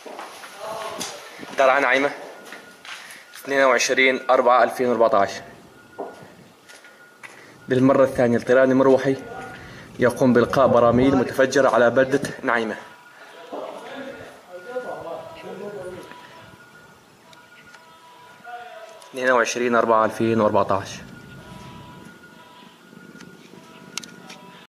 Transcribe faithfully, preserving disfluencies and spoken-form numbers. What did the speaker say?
درعا نعيمة اثنين وعشرين أربعة ألفين وأربعة عشر. للمرة الثانية الطيران المروحي يقوم بإلقاء براميل متفجرة على بلدة نعيمة. اثنين وعشرين أربعة ألفين وأربعة عشر.